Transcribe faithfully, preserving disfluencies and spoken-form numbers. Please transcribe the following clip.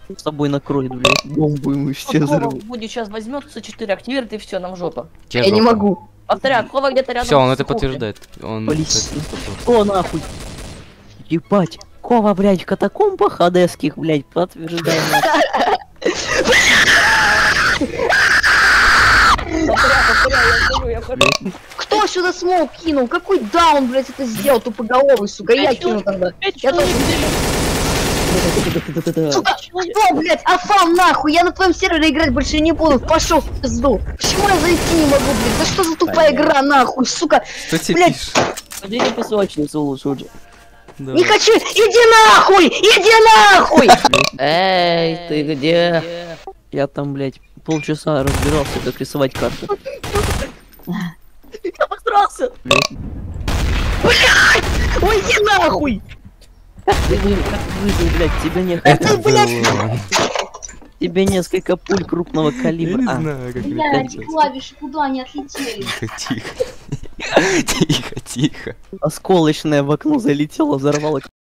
С собой накроет, блядь. Бомбу ему все взорвут. Будет сейчас возьмет С четыре, активирует и все, нам жопа. Тебе Я не жопа. могу. Повторяю, Кова где-то рядом. Все, он с это Кофе. подтверждает. Он... Полис. О, нахуй. Ебать. Кова, блядь, в катакомбах одесских, блядь, подтверждаем. Повторяю, повторяю, я хожу, я хожу. Кто сюда смог кинул? Какой даун, блядь, это сделал? Тупоголовый, сука. Я кинул тогда. Я тоже. Сука, кто, блядь, афам нахуй? Я на твоем сервере играть больше не буду. Пошел в пизду. Почему я зайти не могу, блядь? Да что за тупая игра, нахуй, сука? Что тебе Блядь. пишет? Ходи на песочницу лучше уже. Да. Не хочу! Иди нахуй! Иди нахуй! Эй, ты где? Я там, блядь, полчаса разбирался, как рисовать карту. Я постарался. Ой, иди нахуй! Как выжил, как выжил, блядь, тебе не Это было... тебе несколько пуль крупного Я калибра. не А, знаю, как Блядь, летать. клавиши куда они отлетели? Тихо, тихо. Тихо, тихо. осколочное в окно залетело, взорвало